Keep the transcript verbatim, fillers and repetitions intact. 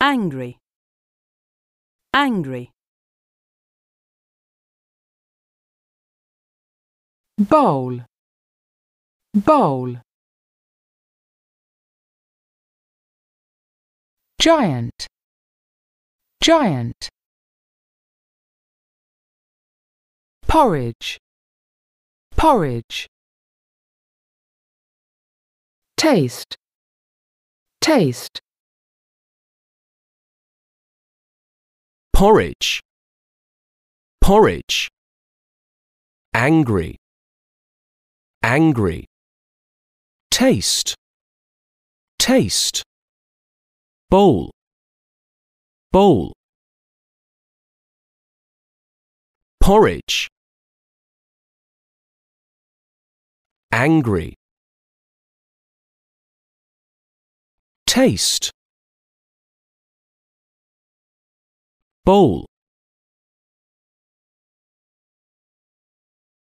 angry, angry. Bowl, bowl. Giant, giant. Porridge, porridge. Taste, taste. Porridge, porridge. Angry, angry. Taste, taste. Bowl, bowl. Porridge, angry. Taste, bowl.